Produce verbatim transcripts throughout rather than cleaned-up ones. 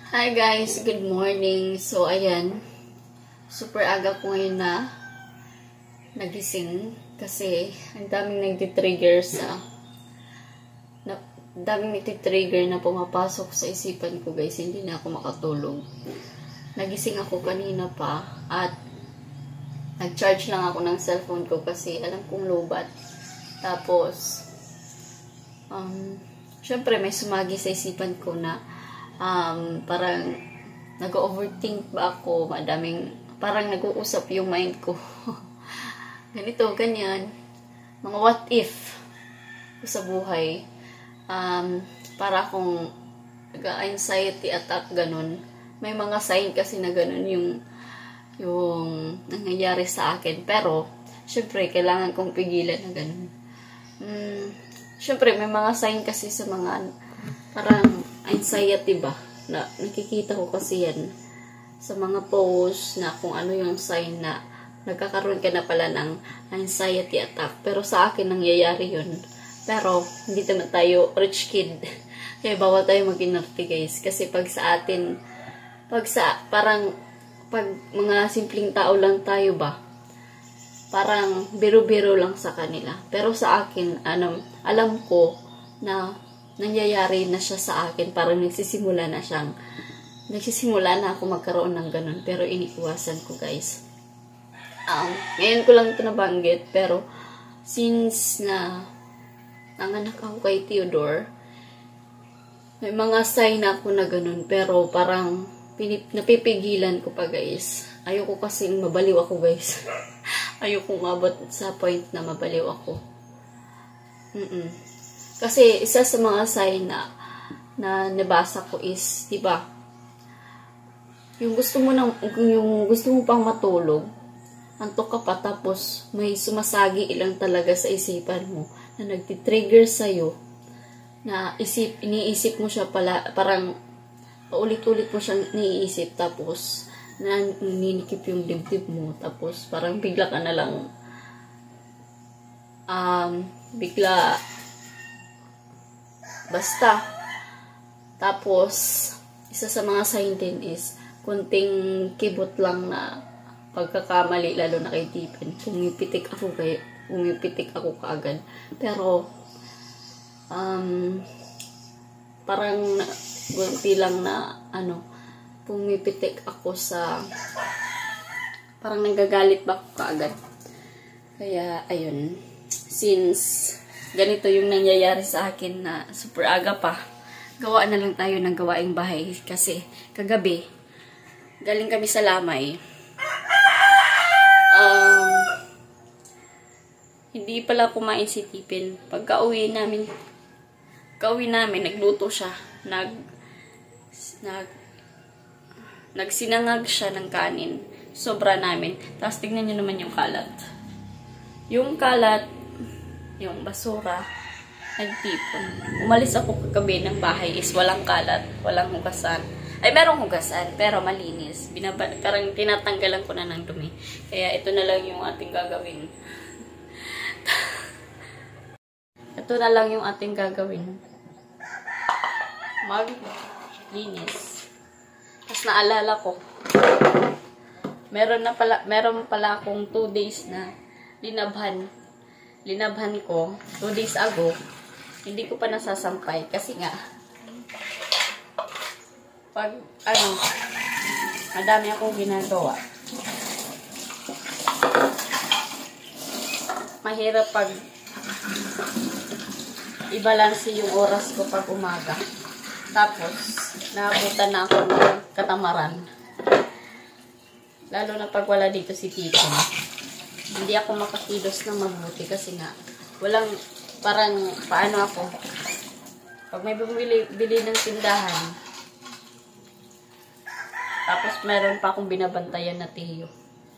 Hi guys, good morning. So ayan, super aga ko ngayon na nagising kasi ang daming nagtitrigger sa na, daming nagtitrigger na pumapasok sa isipan ko guys, hindi na ako makatulog. Nagising ako kanina pa at nag-charge lang ako ng cellphone ko kasi alam kong lobat. Tapos um, syempre may sumagi sa isipan ko na Um, parang nag-overthink ba ako, madaming, parang nag-uusap yung mind ko. Ganito, ganyan. Mga what if sa buhay. Um, para akong nag-anxiety attack, ganun. May mga sign kasi na ganun yung, yung nangyayari sa akin. Pero, syempre, kailangan kong pigilan na ganun. Um, syempre, may mga sign kasi sa mga, parang, anxiety ba? Na, nakikita ko kasi yan sa mga posts na kung ano yung sign na nagkakaroon ka na pala ng anxiety attack. Pero sa akin, nangyayari yun. Pero, hindi naman tayo rich kid. Kaya bawal tayo mag-inarte guys. Kasi pag sa atin, pag sa, parang, pag mga simpleng tao lang tayo ba, parang biro-biro lang sa kanila. Pero sa akin, alam, alam ko na nangyayari na siya sa akin, parang nagsisimula na siyang, nagsisimula na ako magkaroon ng ganun, pero iniiwasan ko guys. Um, ngayon ko lang ito nabanggit, pero since na nanganak ako kay Theodore, may mga sign ako na ganun, pero parang pinip, napipigilan ko pa guys. Ayoko kasing mabaliw ako guys. Ayoko umabot sa point na mabaliw ako. Mm-mm. Kasi isa sa mga sign na na nabasa ko is, 'di ba? Yung gusto mo nang yung gusto mo pang matulog, antok ka pa tapos may sumasagi ilang talaga sa isipan mo na nagti-trigger sa iyo na isip iniisip mo siya pala, parang paulit-ulit mo siyang iniisip tapos naninikip yung dibdib mo tapos parang bigla ka na lang um bigla Basta. Tapos, isa sa mga sign din is, kunting kibot lang na pagkakamali, lalo na kay Tipin. Pumipitik ako kay, pumipitik ako kaagad. Pero, um, parang, kunti lang na, ano, pumipitik ako sa, parang nagagalit ba ako kaagad. Kaya, ayun, since, ganito yung nangyayari sa akin na super aga pa. Gawa na lang tayo ng gawaing bahay kasi kagabi, galing kami sa Lamay. Um, hindi pala kumain si Tipin. Pagka uwi namin, pagka-uwi namin, nagluto siya. Nag, nag, nagsinangag siya ng kanin. Sobra namin. Tapos tignan nyo naman yung kalat. Yung kalat, yung basura, nagtipon. Umalis ako kagabi ng bahay is walang kalat, walang hugasan. Ay, merong hugasan, pero malinis. Binaba, parang tinatanggalan ko na ng dumi. Kaya ito na lang yung ating gagawin. Ito na lang yung ating gagawin. Maglinis. Tapos naalala ko, meron na pala, meron pala akong two days na linabhan. Linabhan ko, two days ago, hindi ko pa nasasampay. Kasi nga, pag, ano, madami akong ginagawa. Mahirap pag i-balance yung oras ko pag umaga. Tapos, naabutan na ako ng katamaran. Lalo na pag wala dito si Tito. Hindi ako makakilos ng mabuti kasi nga walang, parang paano ako pag may bumili bili ng tindahan tapos meron pa akong binabantayan na tiyo.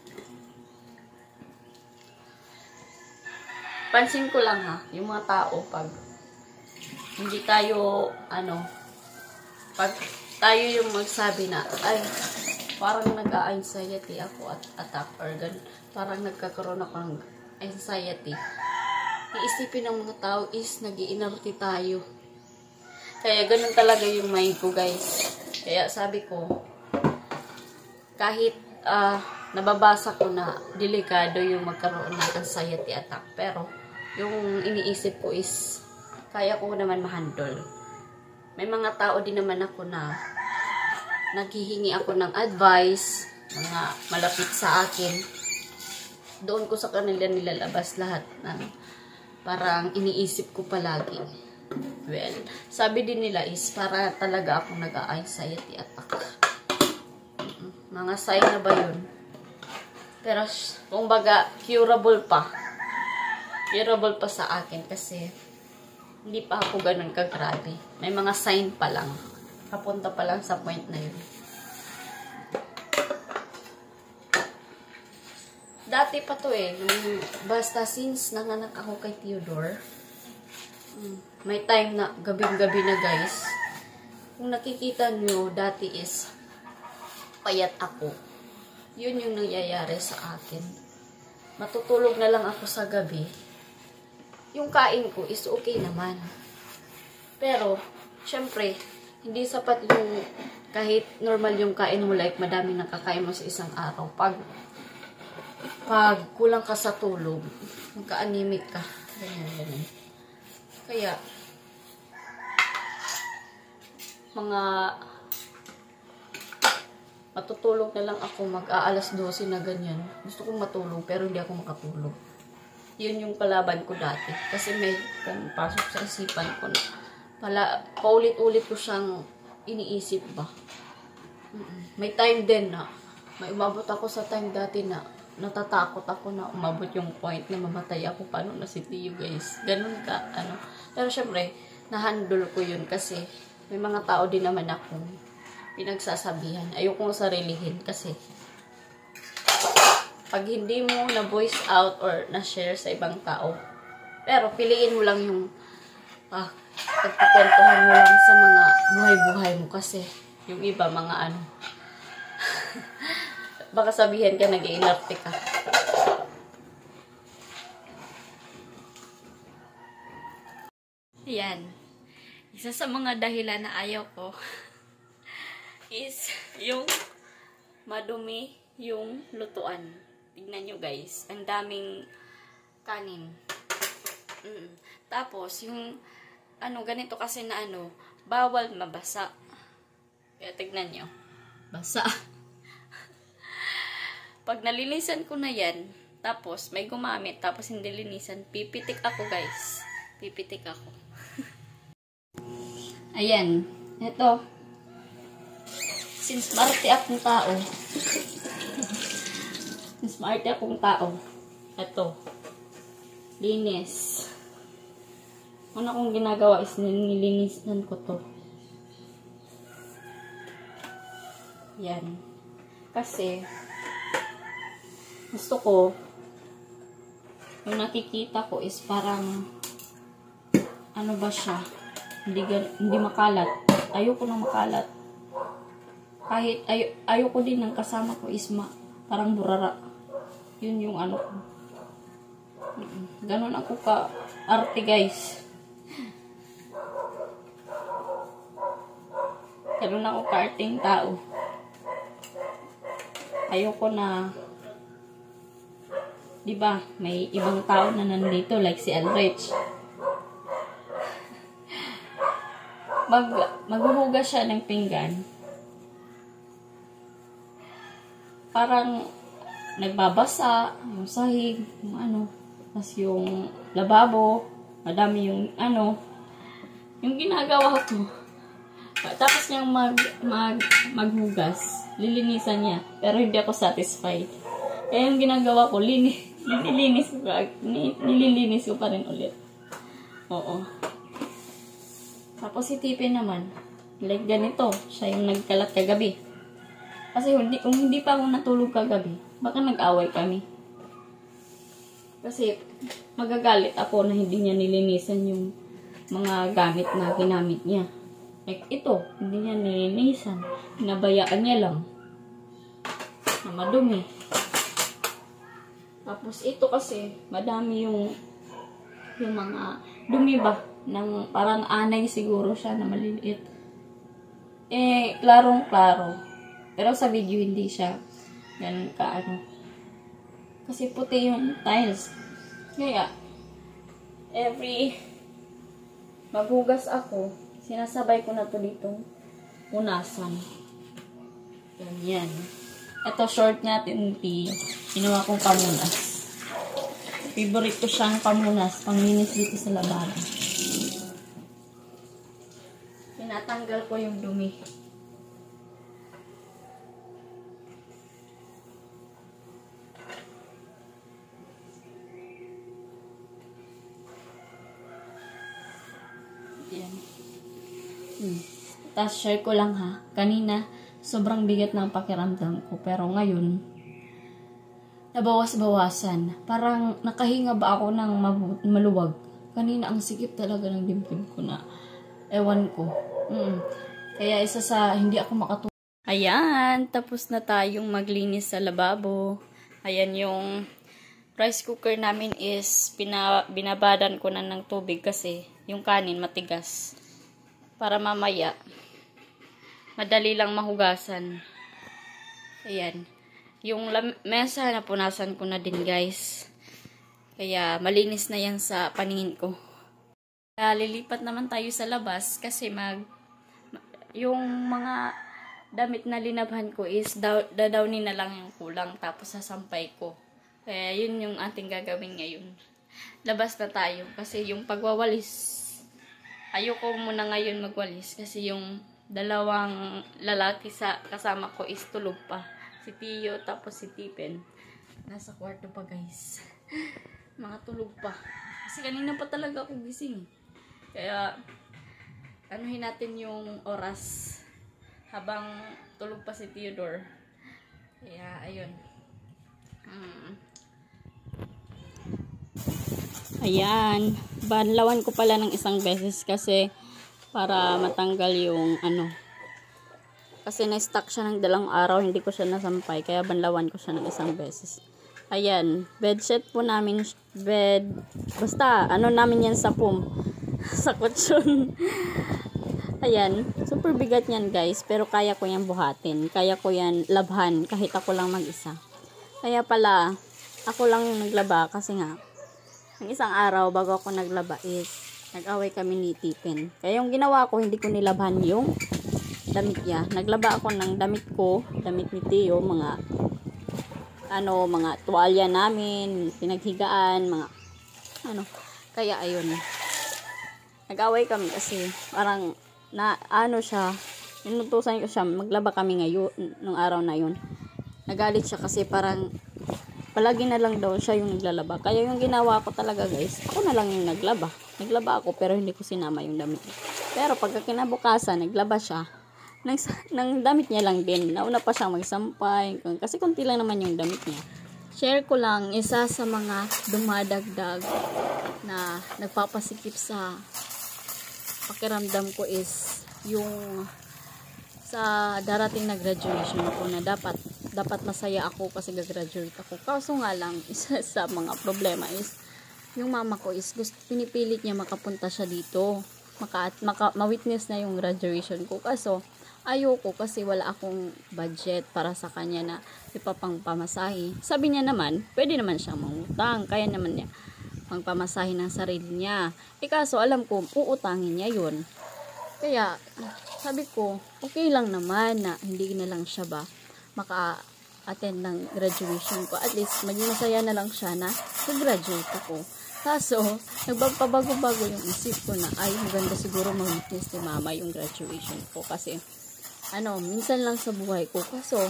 Pansin ko lang ha, yung mga tao pag hindi tayo ano, pag tayo yung magsabi na ay parang nag-a-anxiety ako at attack or ganun. Parang nagkakaroon ako ng anxiety. Iisipin ng mga tao is nag-iinarte tayo. Kaya ganun talaga yung mind ko guys. Kaya sabi ko, kahit uh, nababasa ko na delikado yung magkaroon ng anxiety attack, pero yung iniisip ko is kaya ko naman ma-handle. May mga tao din naman ako na naghihingi ako ng advice, mga malapit sa akin. Doon ko sa kanila nilalabas lahat ng parang iniisip ko palagi. Well, sabi din nila is para talaga akong nag-anxiety attack. Mga sign na ba yun? Pero, kumbaga, curable pa. Curable pa sa akin kasi hindi pa ako ganun kagrabe. May mga sign pa lang. Papunta pa lang sa point na yun. Dati pa to eh. Basta since nanganak ako kay Theodore, may time na gabing-gabi na guys. Kung nakikita nyo, dati is payat ako. Yun yung nangyayari sa akin. Matutulog na lang ako sa gabi. Yung kain ko is okay naman. Pero, syempre, hindi sapat yung kahit normal yung kain mo, like madami nakakain mo sa isang araw. Pag, pag kulang ka sa tulog, magka-anemic ka. Ganyan, ganyan. Kaya, mga matutulog na lang ako mag-aalas dose na ganyan. Gusto kong matulog pero hindi ako makatulog. Yun yung kalaban ko dati. Kasi may pasok sa isipan ko na pala, paulit-ulit ko siyang iniisip ba. May time din na may umabot ako sa time dati na natatakot ako na umabot yung point na mamatay ako. Paano na si Tio guys? Ganun ka, ano. Pero syempre, na-handle ko yun kasi may mga tao din naman akong pinagsasabihan. Ayokong sarilihin kasi pag hindi mo na voice out or na-share sa ibang tao, pero piliin mo lang yung ah, pagkukwentuhan mo lang sa mga buhay-buhay mo kasi yung iba mga ano baka sabihin ka nag-iinarte ka. Yan. Isa sa mga dahilan na ayaw ko is yung madumi yung lutuan. Tignan nyo guys. Ang daming kanin. Mm. Tapos, yung ano, ganito kasi na ano, bawal mabasa. Kaya tignan nyo. Basa. Pag nalinisan ko na yan, tapos may gumamit, tapos hindi linisan, pipitik ako guys. Pipitik ako. Ayan. Ito. Since smarte akong tao. Since smarte akong tao. Ito. Linis. Una kong ginagawa is nililinisan ko to. Yan. Kasi, gusto ko, yung nakikita ko is parang, ano ba siya? Hindi, hindi makalat. Ayoko nang makalat. Kahit ay, ayoko din ng kasama ko is ma, parang burara. Yun yung ano ko. Ganon ako ka arte guys. Ganon ako ka arting tao. Ayoko na, diba, may ibang tao na nandito like si Alrich. Mag, maghuhugas siya ng pinggan. Parang nagbabasa, yung sahig, yung ano, tas yung lababo, madami yung ano, yung ginagawa ko. Tapos niyang mag, mag, maghugas, lilinisan niya, pero hindi ako satisfied. Kaya yung ginagawa ko, lini, nililinis ko, nililinis ko pa rin ulit. Oo. Tapos si Tipe naman, like ganito, siya yung nagkalat kagabi. Kasi hindi, kung hindi pa ako natulog kagabi, baka nag-away kami. Kasi magagalit ako na hindi niya nilinisan yung mga gamit na ginamit niya. Like ito, hindi niya nilinisan. Pinabayaan niya lang. Na madumi. Tapos ito kasi, madami yung yung mga dumi ba? Ng parang anay siguro siya na maliliit. eh, klarong-klaro. Pero sa video, hindi siya ganun ka, ano. Kasi puti yung tiles. Kaya, every maghugas ako, sinasabay ko na to dito punasan. Yan, yan. Ito, short natin, tea. Ginawa kong pamunas. Favorite ko siyang pamunas, panglinis dito sa lababo. Tinatanggal ko yung dumi. Yan. Hmm. Tapos share ko lang ha. Kanina, sobrang bigat ng pakiramdam ko. Pero ngayon, nabawas-bawasan. Parang nakahinga ba ako ng maluwag. Kanina, ang sikip talaga ng dibdib ko na ewan ko. Mm. Kaya isa sa hindi ako makatulog. Ayan, tapos na tayong maglinis sa lababo. Ayan yung rice cooker namin is pina, binabadan ko na ng tubig kasi yung kanin matigas. Para mamaya, madali lang mahugasan. Ayan. Yung mesa, napunasan ko na din guys. Kaya malinis na yan sa paningin ko. Kaya lilipat naman tayo sa labas kasi mag yung mga damit na linabhan ko is dadawnin na lang yung kulang tapos sasampay ko. Kaya yun yung ating gagawin ngayon. Labas na tayo kasi yung pagwawalis, ayoko muna ngayon magwalis kasi yung dalawang lalaki sa kasama ko is tulog pa. Si Tio tapos si Tipen. Nasa kwarto pa guys. Mga tulog pa. Kasi kanina pa talaga ako gising. Kaya anuhin natin yung oras habang tulog pa si Theodore. Kaya ayun. Hmm. Ayan. Banlawan ko pala ng isang beses kasi para matanggal yung ano. Kasi na-stuck siya ng dalang araw, hindi ko siya nasampay. Kaya banlawan ko siya ng isang beses. Ayan. Bedsheet po namin. Bed. Basta, ano namin yan sa pum. Sa kutsyon. Ayan. Super bigat yan guys. Pero kaya ko yan buhatin. Kaya ko yan labhan. Kahit ako lang mag-isa. Kaya pala, ako lang yung naglaba. Kasi nga, ng isang araw bago ako naglaba is nag-away kami ni Tipen. Kaya yung ginawa ko, hindi ko nilabhan yung damit niya. Naglaba ako ng damit ko, damit ni Tio, mga ano, mga tuwalya namin, pinaghigaan, mga ano. Kaya ayun. Nag-away kami kasi parang na ano siya, inutusan ko siya, maglaba kami ngayon, nung araw na yun. Nagalit siya kasi parang palagi na lang daw siya yung naglalaba. Kaya yung ginawa ko talaga guys, ako na lang yung naglaba. Naglaba ako pero hindi ko sinama yung damit. Pero pagka kinabukasan, naglaba siya. Nang, nang damit niya lang din. Nauna pa siyang magsampay. Kasi kunti lang naman yung damit niya. Share ko lang, isa sa mga dumadagdag na nagpapasikip sa pakiramdam ko is yung sa darating na graduation ko na dapat dapat masaya ako kasi gagraduate ako. Kaso nga lang, isa sa mga problema is yung mama ko is gusto, pinipilit niya makapunta siya dito. Maka, maka, ma-witness na yung graduation ko. Kaso, ayoko kasi wala akong budget para sa kanya na ipapang pamasahe. Sabi niya naman, pwede naman siyang mangutang. Kaya naman niya pangpamasahe ng sarili niya. E kaso, alam ko, uutangin niya yun. Kaya, sabi ko, okay lang naman na hindi na lang siya ba maka-attend ng graduation ko. At least, maging masaya na lang siya na nag-graduate ako. Kaso, nagpabago-bago yung isip ko na, ay, maganda siguro mag-witness ni mama yung graduation ko. Kasi, ano, minsan lang sa buhay ko. Kaso,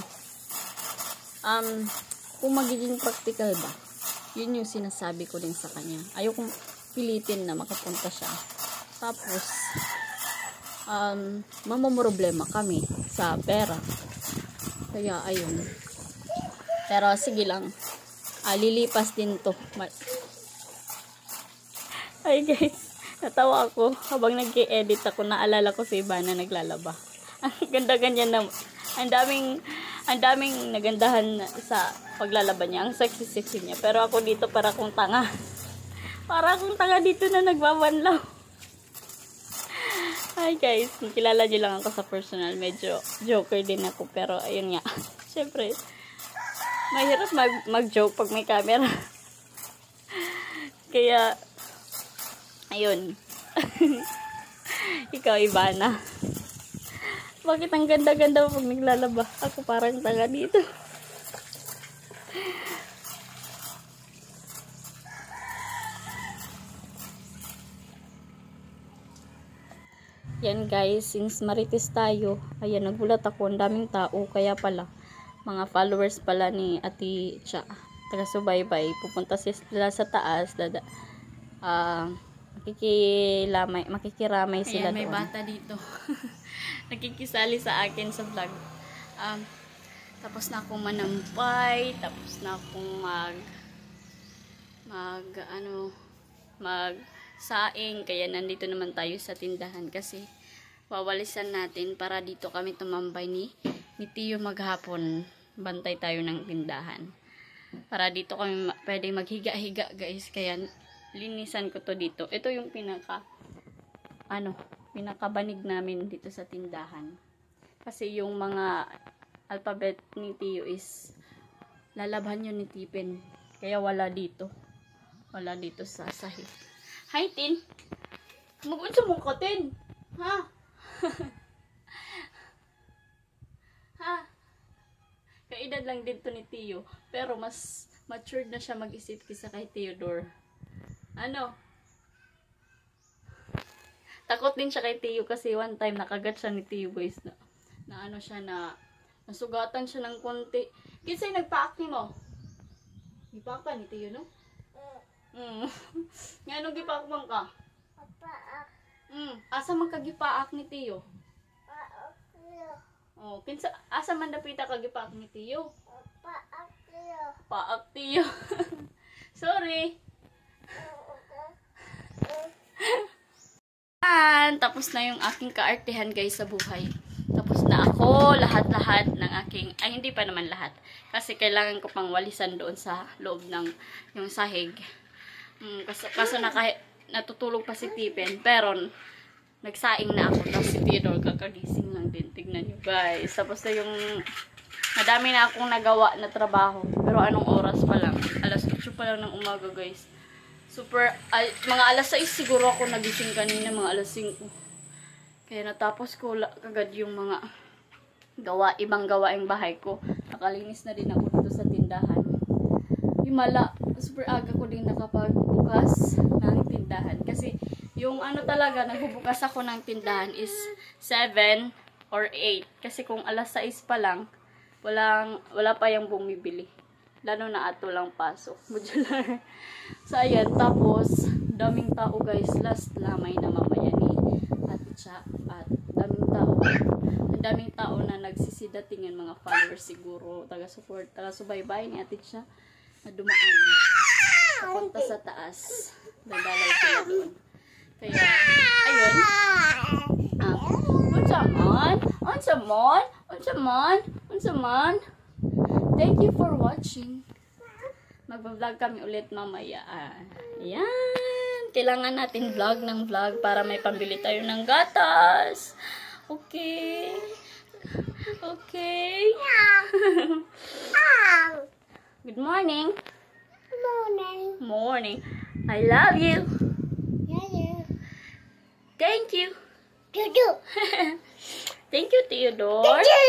um, kung magiging practical ba, yun yung sinasabi ko din sa kanya. Ayokong pilitin na makapunta siya. Tapos, um, mamamroblema kami sa pera. Kaya, ayun. Pero, sige lang. Ah, lilipas din to. Ay, guys. Natawa ako. Habang nag-i-edit ako, naalala ko si Ivana naglalaba. Ang ganda ganyan na. Ang daming, ang daming nagandahan sa paglalaba niya. Ang sexy-sexy niya. Pero ako dito para akong tanga. Para akong tanga dito na nagbabanlaw. Hi guys, kilala niyo lang ako sa personal. Medyo joker din ako. Pero ayun nga. Siyempre, mahirap mag mag-joke pag may camera. Kaya, ayun. Ikaw, Ivana. Bakit ang ganda-ganda mo pag naglalaba? Ako parang tanga dito. Yan guys, since Marites tayo, ayan, nagulat ako, ang daming tao, kaya pala, mga followers pala ni Ate Cha, taga-subaybay, pupunta sila sa taas, dada, ah, uh, makikilamay, makikiramay sila doon. Ayan, may doon. Bata dito, nakikisali sa akin sa vlog, um, tapos na akong manampay, tapos na akong mag, mag, ano, mag, saing, kaya nandito naman tayo sa tindahan kasi wawalisan natin para dito kami tumambay ni, ni Tiyo maghapon. Bantay tayo ng tindahan para dito kami pwede maghiga-higa guys, kaya linisan ko to dito. Ito yung pinaka ano, pinakabanig namin dito sa tindahan kasi yung mga alphabet ni Tiyo is lalabhan yun ni Tipin, kaya wala dito, wala dito sa sahig. Hi, Tin. Mag-unsa mo ka, Tin? Ha? Ha? Kaedad lang dito ni Tiyo. Pero mas matured na siya mag-isip kisa kay Theodore. Ano? Takot din siya kay Tiyo kasi one time nakagat siya ni Tiyo, boys. Na, na ano siya na, nasugatan siya ng konti. Kinsay nagpa-acne mo? Ipa ka ni Tiyo, no? Mm. Nga nung gipaakman ka? Paak. Mm. Asa man ka gipaak ni Tiyo? Paak Tiyo. Oh, kinsa asa man dapita ka gipaak ni Tiyo? Paak Tiyo. Paak Tiyo. Sorry. And, tapos na yung aking kaartehan guys sa buhay. Tapos na ako, lahat-lahat ng aking, ay hindi pa naman lahat. Kasi kailangan ko pang walisan doon sa loob ng yung sahig. Mm, kaso, kaso naka, natutulog pa si Tipin, pero nagsaing na ako. Tapos si Theodore kakagising lang din. Tignan nyo guys. Tapos na yung madami na akong nagawa na trabaho. Pero anong oras pa lang? alas otso pa lang ng umaga guys. Super, ay, mga alas sais siguro ako nagising kanina, mga alas singko. Kaya natapos ko kagad yung mga gawa, ibang gawaing bahay ko. Nakalinis na din ako dito sa tindahan. Himala, super aga ko din nakapagbukas ng tindahan. Kasi yung ano talaga, nagbubukas ako ng tindahan is seven or eight. Kasi kung alas sais pa lang, walang, wala pa yung bumibili. Lalo na ato lang pasok. Modular. So, ayan. Tapos, daming tao guys. Last lamay na mamaya ni Ate Cha. At daming tao. Ang daming tao na nagsisidatingan, mga followers siguro. Taga-support, taga-subaybay ni Ate Cha na dumaan papunta sa taas. Dadalaw sila doon. Kaya, ayun. Ah, unsa man? Unsa man? Unsa man? Unsa man? Thank you for watching. Magba-vlog kami ulit mamaya. Ayan. Kailangan natin vlog ng vlog para may pambili tayo ng gatas. Okay. Okay. Good morning. Morning. Morning. I love you. Love you. Thank you. Tutu. Thank you, Theodore. Tutu.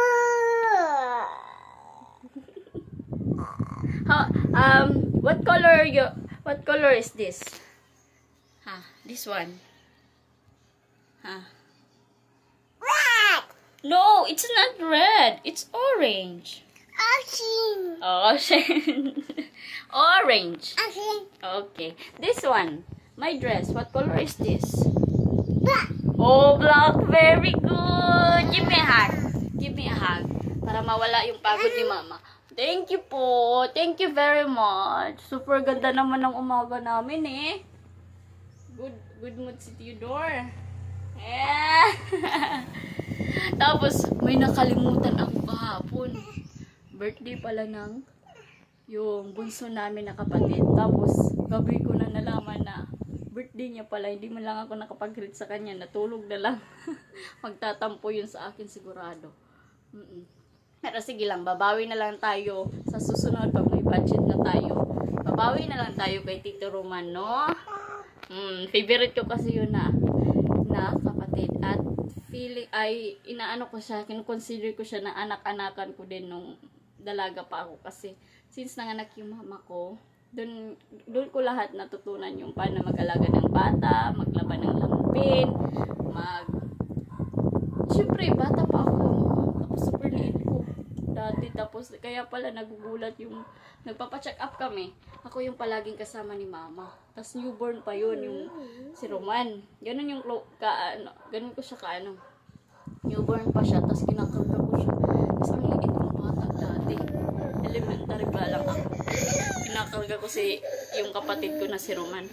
How, um, what color you? What color is this? Ha, huh, this one. Ha. Huh. Red. No, it's not red. It's orange. Ocean. Ocean. Orange. Ocean. Okay. This one. My dress. What color is this? Black. Oh, black. Very good. Give me a hug. Give me a hug. Para mawala yung pagod ni Mama. Thank you po. Thank you very much. Super ganda naman ng umaga namin eh. Good, good mood si Theodore. Yeah. Tapos, may nakalimutan ako kahapon. Birthday pala ng yung bunso namin na kapatid. Tapos, gabi ko na nalaman na birthday niya pala, hindi man lang ako nakapag-greet sa kanya, natulog na lang. Magtatampo yun sa akin sigurado. Mm-mm. Pero sige lang, babawi na lang tayo sa susunod pag may budget na tayo. Babawi na lang tayo kay Tito Roman, no? Mm, favorite ko kasi yun na, na kapatid. At feeling, ay, inaano ko siya, kinukonsider ko siya na anak-anakan ko din nung dalaga pa ako. Kasi, since nanganak yung mama ko, dun, dun ko lahat natutunan yung paano mag-alaga ng bata, maglaban ng lampin, mag... Siyempre, bata pa ako. Tapos super liit ko dati. Tapos, kaya pala nagugulat yung... Nagpapacheck up kami. Ako yung palaging kasama ni mama. Tapos newborn pa yun, yung si Roman. Ganun yung ka, ano, ganun ko siya ka, ano. Newborn pa siya, tapos kinakarga ko siya. Tapos ang liit kong bata dati. Elementary pa lang ako. Kinakarga ko si, yung kapatid ko na si Roman.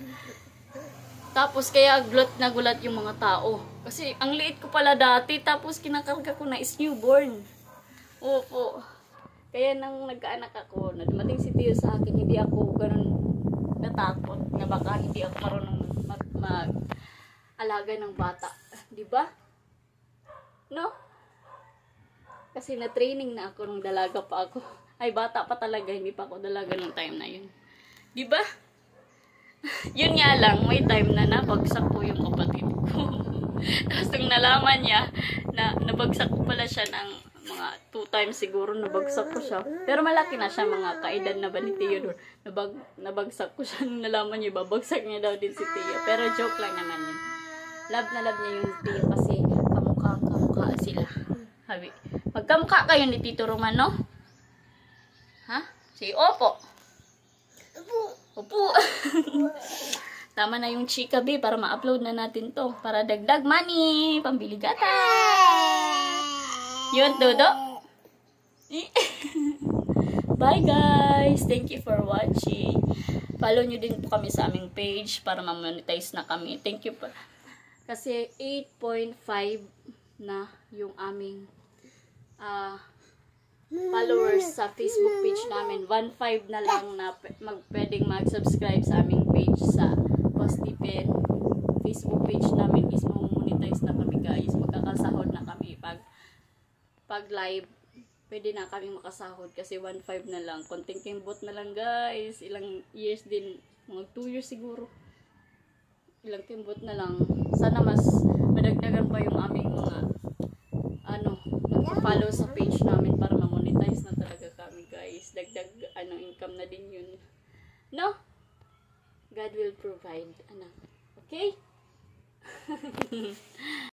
Tapos kaya gulat na gulat yung mga tao. Kasi ang liit ko pala dati, tapos kinakarga ko na is newborn. Opo. Kaya nang nagkaanak ako, na dumating si Tio sa akin, hindi ako ganun natakot na baka hindi ako marunong mag-alaga ng bata. Di ba? No? Kasi na-training na ako nung dalaga pa ako. Ay, bata pa talaga, hindi pa ako dalaga nung time na yun. Di ba? Yun nga lang, may time na nabagsak ko yung kapatid ko. Tapos nung nalaman niya, na nabagsak ko pala siya ng mga two times siguro, nabagsak ko siya. Pero malaki na siya, mga kaedad na ba ni Theodore. Nabag, nabagsak ko siya nung nalaman niya, babagsak niya daw din si Theo. Pero joke lang naman yun. Love na love niya yung Theo kasi kamukha-kamukha sila. Habi. Magkamukha kayo ni Tito Roman, no? Ha? Say, opo. Upo. Opo. Tama na yung chika, be, para ma-upload na natin to. Para dagdag money, pambili gatas. Yun, Dodo. Bye, guys. Thank you for watching. Follow nyo din po kami sa aming page para ma-monetize na kami. Thank you po. Kasi eight point five na yung aming uh, followers sa Facebook page namin. one point five na lang na mag, pwedeng mag-subscribe sa aming page sa Postipin. Facebook page namin is monetize na kami, guys. Magkakasahod na kami pag pag live. Pwede na kami makasahod kasi one point five na lang. Konting kimbot na lang, guys. Ilang years din. Mga two years siguro. Ilang kimbot na lang. Sana mas madagdagan pa yung aming mga ano, nagpa-follow sa page namin para ma-monetize na talaga kami, guys. Dagdag ano, income na din yun. No? God will provide. Ano? Okay?